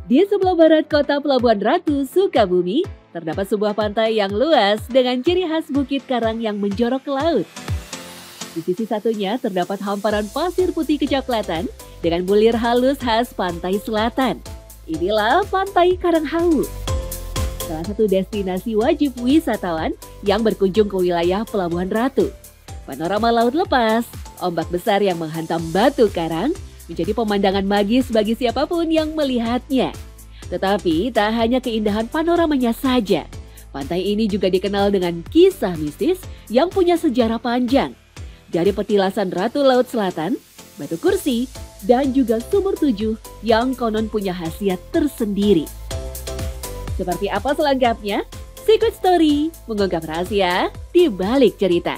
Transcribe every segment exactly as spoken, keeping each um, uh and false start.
Di sebelah barat kota Pelabuhan Ratu, Sukabumi, terdapat sebuah pantai yang luas dengan ciri khas bukit karang yang menjorok ke laut. Di sisi satunya terdapat hamparan pasir putih kecoklatan dengan bulir halus khas pantai selatan. Inilah Pantai Karanghawu, salah satu destinasi wajib wisatawan yang berkunjung ke wilayah Pelabuhan Ratu. Panorama laut lepas, ombak besar yang menghantam batu karang menjadi pemandangan magis bagi siapapun yang melihatnya. Tetapi tak hanya keindahan panoramanya saja, pantai ini juga dikenal dengan kisah mistis yang punya sejarah panjang. Dari petilasan Ratu Laut Selatan, Batu Kursi, dan juga Sumur Tujuh yang konon punya khasiat tersendiri. Seperti apa selengkapnya? Secret Story mengungkap rahasia di balik cerita.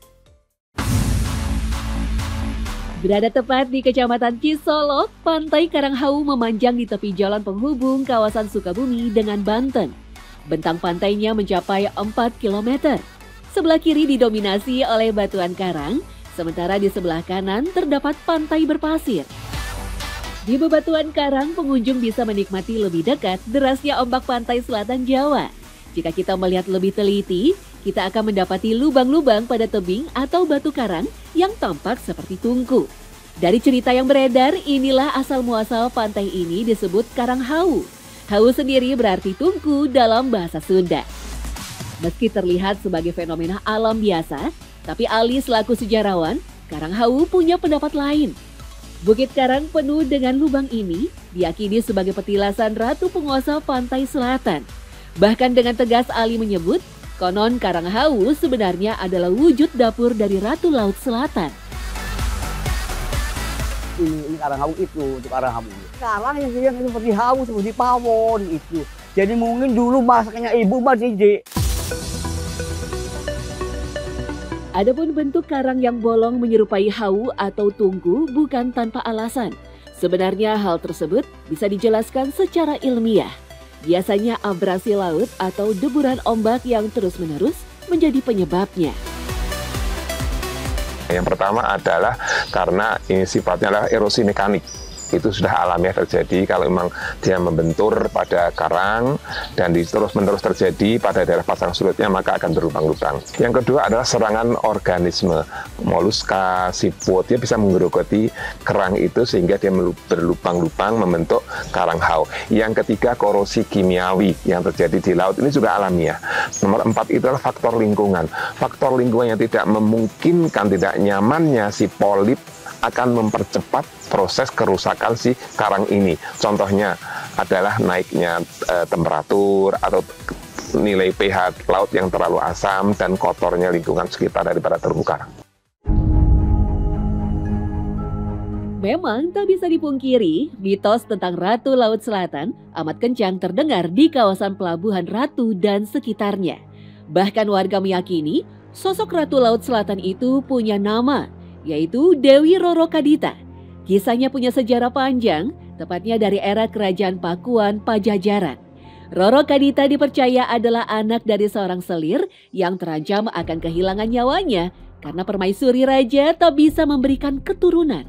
Berada tepat di Kecamatan Cisolok, Pantai Karanghawu memanjang di tepi jalan penghubung kawasan Sukabumi dengan Banten. Bentang pantainya mencapai empat kilometer. Sebelah kiri didominasi oleh batuan karang, sementara di sebelah kanan terdapat pantai berpasir. Di bebatuan karang, pengunjung bisa menikmati lebih dekat derasnya ombak pantai selatan Jawa. Jika kita melihat lebih teliti, kita akan mendapati lubang-lubang pada tebing atau batu karang yang tampak seperti tungku. Dari cerita yang beredar, inilah asal-muasal pantai ini disebut Karanghawu. Hawu sendiri berarti tungku dalam bahasa Sunda. Meski terlihat sebagai fenomena alam biasa, tapi Ali selaku sejarawan, Karanghawu punya pendapat lain. Bukit karang penuh dengan lubang ini diyakini sebagai petilasan ratu penguasa pantai selatan. Bahkan dengan tegas Ali menyebut, konon Karanghawu sebenarnya adalah wujud dapur dari Ratu Laut Selatan. Ini, ini Karanghawu itu, itu Karanghawu. Sekarang yang, yang seperti hawu, seperti pawon itu. Jadi mungkin dulu masaknya ibu Mbak Cici. Adapun bentuk karang yang bolong menyerupai hawu atau tungku bukan tanpa alasan. Sebenarnya hal tersebut bisa dijelaskan secara ilmiah. Biasanya abrasi laut atau deburan ombak yang terus-menerus menjadi penyebabnya. Yang pertama adalah karena ini sifatnya adalah erosi mekanik. Itu sudah alamiah terjadi kalau memang dia membentur pada karang dan terus-menerus terjadi pada daerah pasang surutnya, maka akan berlubang-lubang. Yang kedua adalah serangan organisme, moluska, siput, dia bisa menggerogoti kerang itu sehingga dia berlubang-lubang membentuk karanghawu. Yang ketiga, korosi kimiawi yang terjadi di laut ini juga alamiah. Nomor empat itu adalah faktor lingkungan. Faktor lingkungan yang tidak memungkinkan, tidak nyamannya si polip akan mempercepat proses kerusakan si karang ini. Contohnya adalah naiknya e, temperatur atau nilai pH laut yang terlalu asam dan kotornya lingkungan sekitar daripada terumbu karang. Memang tak bisa dipungkiri, mitos tentang Ratu Laut Selatan amat kencang terdengar di kawasan Pelabuhan Ratu dan sekitarnya. Bahkan warga meyakini sosok Ratu Laut Selatan itu punya nama, yaitu Dewi Roro Kadita. Kisahnya punya sejarah panjang, tepatnya dari era Kerajaan Pakuan Pajajaran. Roro Kadita dipercaya adalah anak dari seorang selir yang terancam akan kehilangan nyawanya karena permaisuri raja tak bisa memberikan keturunan.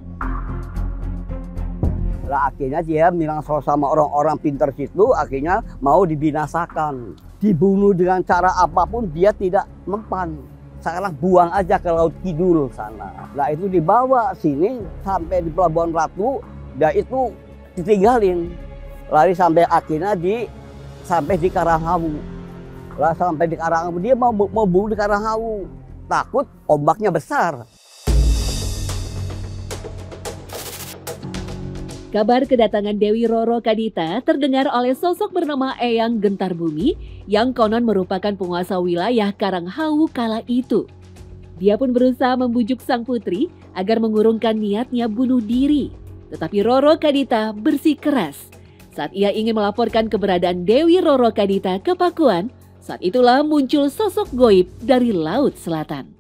Lah akhirnya dia bilang sama orang-orang pintar situ, akhirnya mau dibinasakan. Dibunuh dengan cara apapun dia tidak mempan. Sekarang buang aja ke Laut Kidul sana. Nah itu dibawa sini sampai di Pelabuhan Ratu, dan itu ditinggalin. Lari sampai akhirnya di sampai di Karanghawu. Lah sampai di Karanghawu dia mau mau bunuh di Karanghawu. Takut ombaknya besar. Kabar kedatangan Dewi Roro Kadita terdengar oleh sosok bernama Eyang Gentar Bumi yang konon merupakan penguasa wilayah Karanghawu kala itu. Dia pun berusaha membujuk sang putri agar mengurungkan niatnya bunuh diri. Tetapi Roro Kadita bersikeras. Saat ia ingin melaporkan keberadaan Dewi Roro Kadita ke Pakuan, saat itulah muncul sosok goib dari Laut Selatan.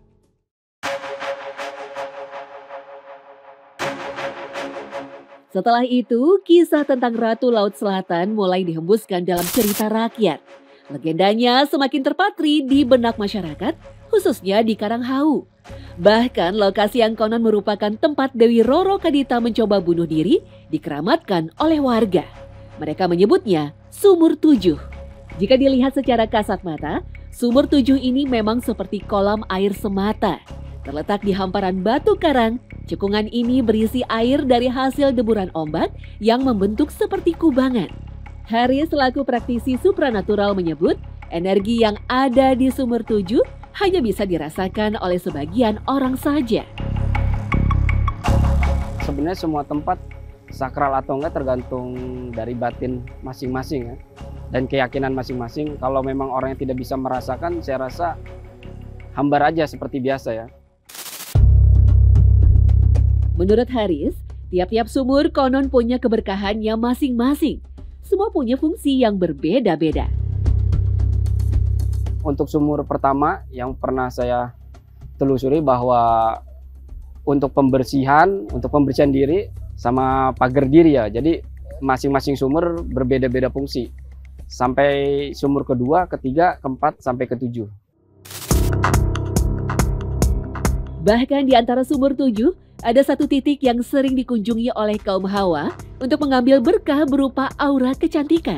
Setelah itu, kisah tentang Ratu Laut Selatan mulai dihembuskan dalam cerita rakyat. Legendanya semakin terpatri di benak masyarakat, khususnya di Karanghawu. Bahkan lokasi yang konon merupakan tempat Dewi Roro Kadita mencoba bunuh diri, dikeramatkan oleh warga. Mereka menyebutnya Sumur Tujuh. Jika dilihat secara kasat mata, Sumur Tujuh ini memang seperti kolam air semata. Terletak di hamparan batu karang, cekungan ini berisi air dari hasil deburan ombak yang membentuk seperti kubangan. Haris selaku praktisi supranatural menyebut, energi yang ada di Sumur Tujuh hanya bisa dirasakan oleh sebagian orang saja. Sebenarnya semua tempat sakral atau enggak tergantung dari batin masing-masing ya. Dan keyakinan masing-masing. Kalau memang orang yang tidak bisa merasakan, saya rasa hambar aja seperti biasa ya. Menurut Haris, tiap-tiap sumur konon punya keberkahannya masing-masing. Semua punya fungsi yang berbeda-beda. Untuk sumur pertama yang pernah saya telusuri bahwa untuk pembersihan, untuk pembersihan diri sama pagar diri ya. Jadi masing-masing sumur berbeda-beda fungsi. Sampai sumur kedua, ketiga, keempat, sampai ketujuh. Bahkan di antara sumur tujuh, ada satu titik yang sering dikunjungi oleh kaum Hawa untuk mengambil berkah berupa aura kecantikan.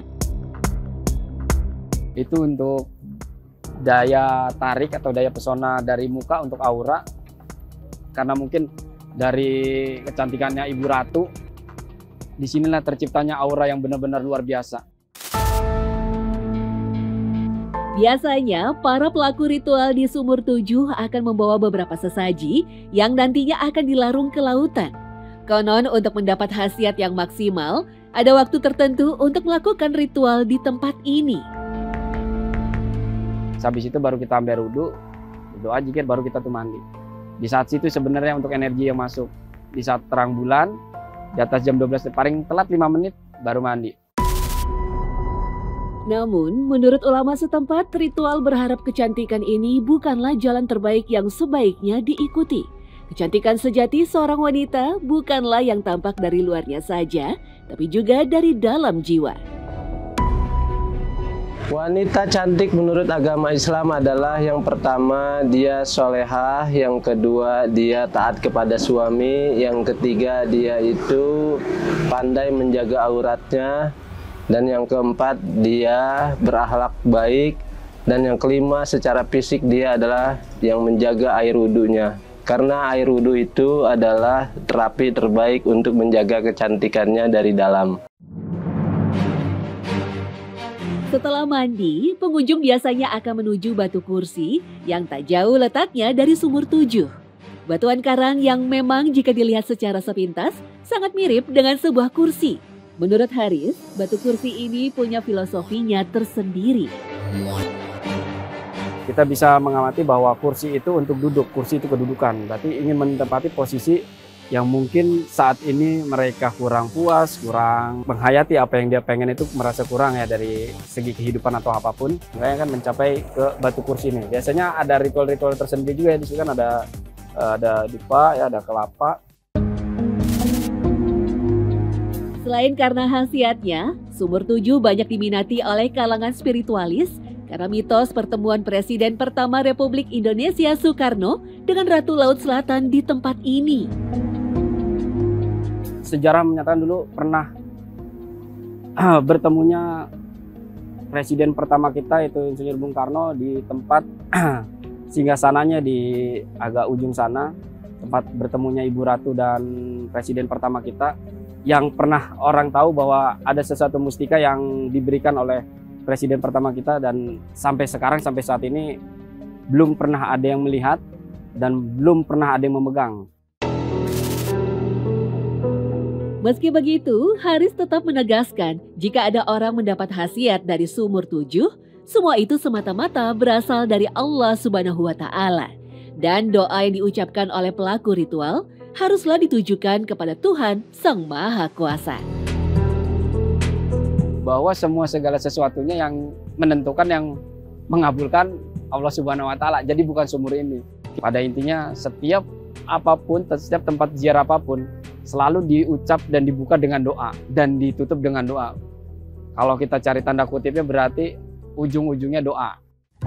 Itu untuk daya tarik atau daya pesona dari muka untuk aura. Karena mungkin dari kecantikannya Ibu Ratu, disinilah terciptanya aura yang benar-benar luar biasa. Biasanya, para pelaku ritual di Sumur Tujuh akan membawa beberapa sesaji yang nantinya akan dilarung ke lautan. Konon untuk mendapat khasiat yang maksimal, ada waktu tertentu untuk melakukan ritual di tempat ini. Habis itu baru kita ambil wudhu, doa zikir, baru kita tuh mandi. Di saat situ sebenarnya untuk energi yang masuk. Di saat terang bulan, di atas jam dua belas, paling telat lima menit baru mandi. Namun, menurut ulama setempat, ritual berharap kecantikan ini bukanlah jalan terbaik yang sebaiknya diikuti. Kecantikan sejati seorang wanita bukanlah yang tampak dari luarnya saja, tapi juga dari dalam jiwa. Wanita cantik menurut agama Islam adalah yang pertama dia solehah, yang kedua dia taat kepada suami, yang ketiga dia itu pandai menjaga auratnya, dan yang keempat dia berakhlak baik, dan yang kelima secara fisik dia adalah yang menjaga air wudhunya. Karena air wudhu itu adalah terapi terbaik untuk menjaga kecantikannya dari dalam. Setelah mandi, pengunjung biasanya akan menuju batu kursi yang tak jauh letaknya dari Sumur Tujuh. Batuan karang yang memang jika dilihat secara sepintas sangat mirip dengan sebuah kursi. Menurut Haris, batu kursi ini punya filosofinya tersendiri. Kita bisa mengamati bahwa kursi itu untuk duduk, kursi itu kedudukan. Berarti ingin menempati posisi yang mungkin saat ini mereka kurang puas, kurang menghayati apa yang dia pengen itu merasa kurang ya dari segi kehidupan atau apapun. Mereka kan mencapai ke batu kursi ini. Biasanya ada ritual-ritual tersendiri juga ya, di sini kan ada ada dupa, ya ada kelapa. Selain karena khasiatnya, Sumur Tujuh banyak diminati oleh kalangan spiritualis karena mitos pertemuan Presiden pertama Republik Indonesia Soekarno dengan Ratu Laut Selatan di tempat ini. Sejarah menyatakan dulu pernah uh, bertemunya Presiden pertama kita itu Insinyur Bung Karno di tempat singgasananya di agak ujung sana, tempat bertemunya Ibu Ratu dan Presiden pertama kita. Yang pernah orang tahu bahwa ada sesuatu mustika yang diberikan oleh Presiden pertama kita, dan sampai sekarang, sampai saat ini belum pernah ada yang melihat dan belum pernah ada yang memegang. Meski begitu, Haris tetap menegaskan jika ada orang mendapat khasiat dari Sumur Tujuh, semua itu semata-mata berasal dari Allah Subhanahu wa Ta'ala. Dan doa yang diucapkan oleh pelaku ritual haruslah ditujukan kepada Tuhan Sang Maha Kuasa. Bahwa semua segala sesuatunya yang menentukan, yang mengabulkan Allah Subhanahu wa Ta'ala. Jadi bukan sumur ini. Pada intinya setiap apapun, setiap tempat ziarah apapun selalu diucap dan dibuka dengan doa dan ditutup dengan doa. Kalau kita cari tanda kutipnya berarti ujung-ujungnya doa.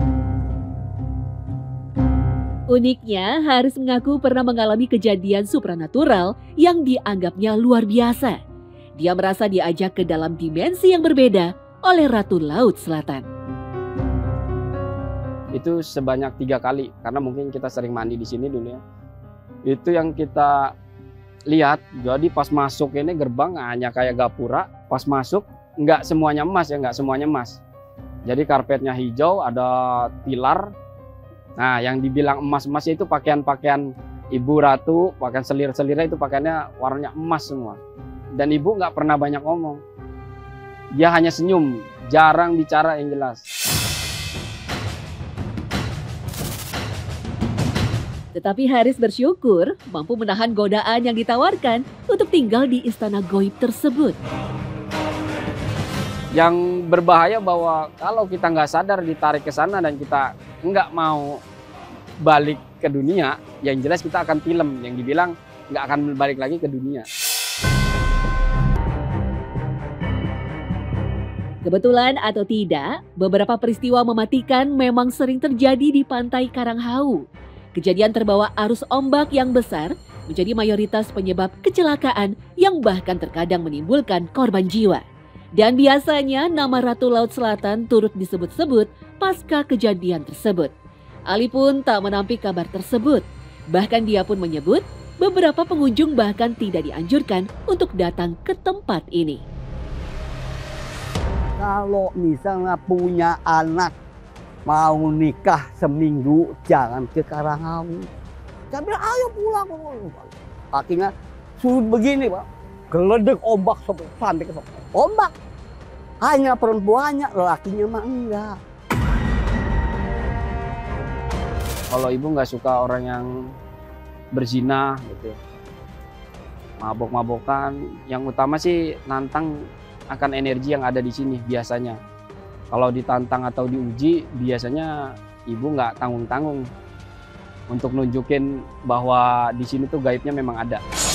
Uniknya, Haris mengaku pernah mengalami kejadian supranatural yang dianggapnya luar biasa. Dia merasa diajak ke dalam dimensi yang berbeda oleh Ratu Laut Selatan. Itu sebanyak tiga kali, karena mungkin kita sering mandi di sini dulu ya. Itu yang kita lihat. Jadi pas masuk ini gerbang hanya kayak gapura. Pas masuk nggak semuanya emas ya, nggak semuanya emas. Jadi karpetnya hijau, ada pilar. Nah, yang dibilang emas-emasnya itu pakaian-pakaian Ibu Ratu, pakaian selir-selirnya itu pakaiannya warnanya emas semua. Dan ibu nggak pernah banyak ngomong. Dia hanya senyum, jarang bicara yang jelas. Tetapi Haris bersyukur mampu menahan godaan yang ditawarkan untuk tinggal di istana goib tersebut. Yang berbahaya bahwa kalau kita nggak sadar ditarik ke sana dan kita nggak mau balik ke dunia, yang jelas kita akan film yang dibilang nggak akan balik lagi ke dunia. Kebetulan atau tidak, beberapa peristiwa mematikan memang sering terjadi di pantai Karanghau. Kejadian terbawa arus ombak yang besar menjadi mayoritas penyebab kecelakaan yang bahkan terkadang menimbulkan korban jiwa. Dan biasanya nama Ratu Laut Selatan turut disebut-sebut pasca kejadian tersebut. Ali pun tak menampik kabar tersebut. Bahkan dia pun menyebut beberapa pengunjung bahkan tidak dianjurkan untuk datang ke tempat ini. Kalau misalnya punya anak mau nikah seminggu, jangan ke Karanghau. Saya bilang, ayo pulang. Akhirnya surut begini, Pak. Geledek ombak sampai ke sana. Ombak. Hanya perempuannya, lelakinya mah enggak. Kalau ibu nggak suka orang yang berzina gitu, mabok-mabokan, yang utama sih nantang akan energi yang ada di sini biasanya. Kalau ditantang atau diuji, biasanya ibu nggak tanggung-tanggung untuk nunjukin bahwa di sini tuh gaibnya memang ada.